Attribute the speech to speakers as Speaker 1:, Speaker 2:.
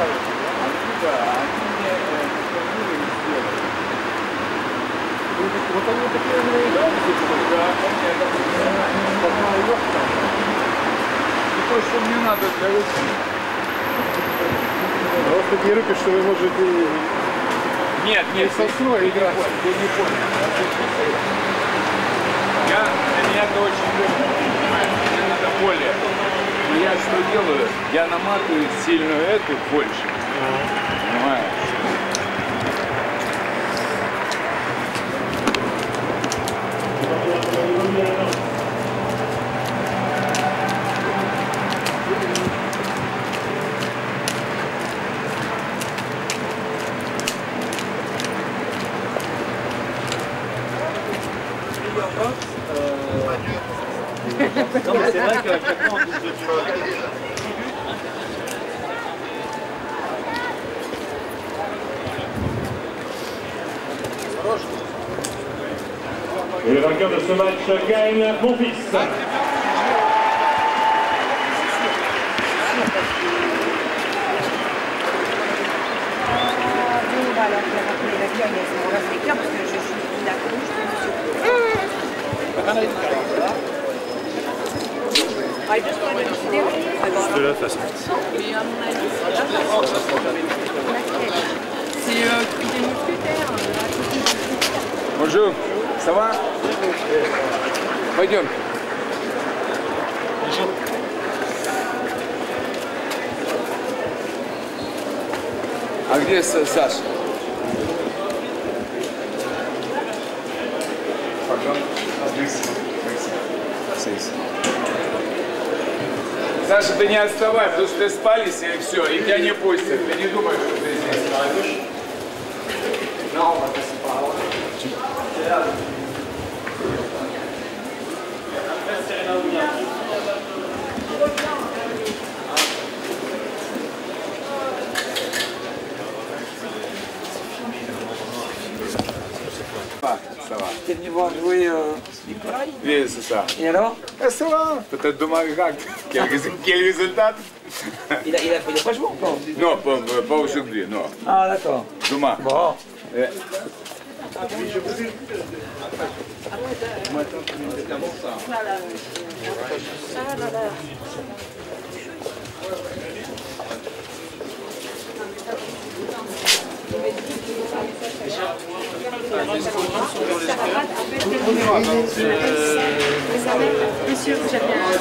Speaker 1: Вот они такие наигрались,
Speaker 2: то, что мне надо для руки.
Speaker 1: просто такие руки, что вы можете
Speaker 2: Нет,
Speaker 1: не сосной играть.
Speaker 2: Ты не понял. Для меня это очень легко, понимаешь? Мне надо более. Но я что делаю? Я наматываю сильную эту больше. Понимаешь?
Speaker 3: Non mais c'est vrai qu'à chaque fois on touche dessus.
Speaker 4: Et le vainqueur de ce match gagne mon fils.
Speaker 1: De la façon.
Speaker 5: Et à mon avis, c'est truc des mousquetaires.
Speaker 2: Bonjour, ça va? Пойдем. А где Саша? Саша, ты не отставай, потому что ты спались и все, и тебя не пустят. Ты не думаешь, что ты здесь станешь? Ça va.
Speaker 6: T'es venu voir jouer Nicolas?
Speaker 2: Oui, c'est ça.
Speaker 6: Et alors?
Speaker 2: Ça va. Peut-être demain, regarde. Quel résultat?
Speaker 6: Il a pas joué encore?
Speaker 2: Non, pas aujourd'hui, non.
Speaker 6: Ah d'accord.
Speaker 2: Demain.
Speaker 6: Bon.
Speaker 5: Monsieur, j'avais un...